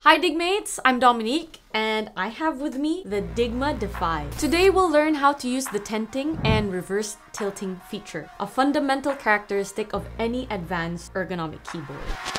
Hi Digmates, I'm Dominique and I have with me the Digma Defy. Today we'll learn how to use the tenting and reverse tilting feature, a fundamental characteristic of any advanced ergonomic keyboard.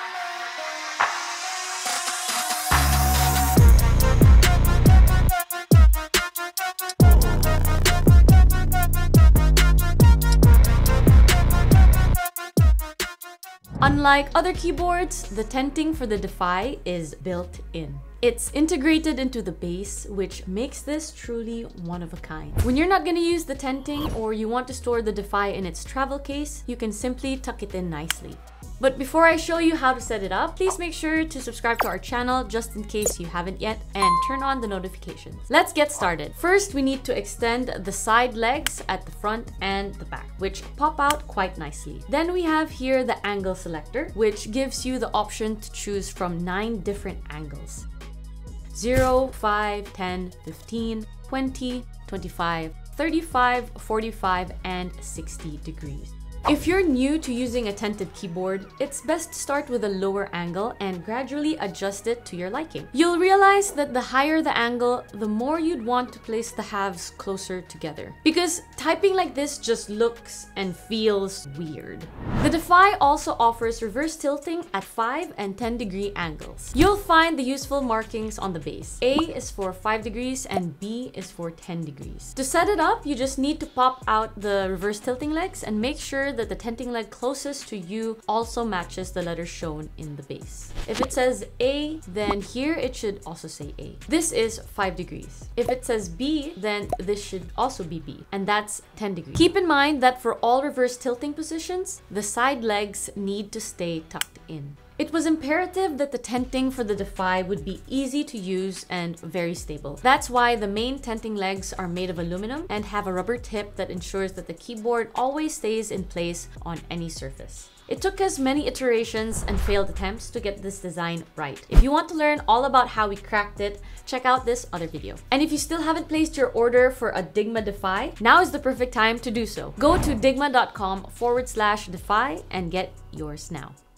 Unlike other keyboards, the tenting for the Defy is built in. It's integrated into the base, which makes this truly one of a kind. When you're not going to use the tenting or you want to store the Defy in its travel case, you can simply tuck it in nicely. But before I show you how to set it up, please make sure to subscribe to our channel just in case you haven't yet and turn on the notifications. Let's get started. First, we need to extend the side legs at the front and the back, which pop out quite nicely. Then we have here the angle selector, which gives you the option to choose from 9 different angles. 0, 5, 10, 15, 20, 25, 35, 45, and 60 degrees. If you're new to using a tented keyboard, it's best to start with a lower angle and gradually adjust it to your liking. You'll realize that the higher the angle, the more you'd want to place the halves closer together. Because typing like this just looks and feels weird. The Defy also offers reverse tilting at 5 and 10 degree angles. You'll find the useful markings on the base. A is for 5 degrees and B is for 10 degrees. To set it up, you just need to pop out the reverse tilting legs and make sure that the tenting leg closest to you also matches the letters shown in the base. If it says A, then here it should also say A. This is 5 degrees. If it says B, then this should also be B, and that's 10 degrees. Keep in mind that for all reverse tilting positions, the side legs need to stay tucked in. It was imperative that the tenting for the Defy would be easy to use and very stable. That's why the main tenting legs are made of aluminum and have a rubber tip that ensures that the keyboard always stays in place on any surface. It took us many iterations and failed attempts to get this design right. If you want to learn all about how we cracked it, check out this other video. And if you still haven't placed your order for a Digma Defy, now is the perfect time to do so. Go to digma.com/defy and get yours now.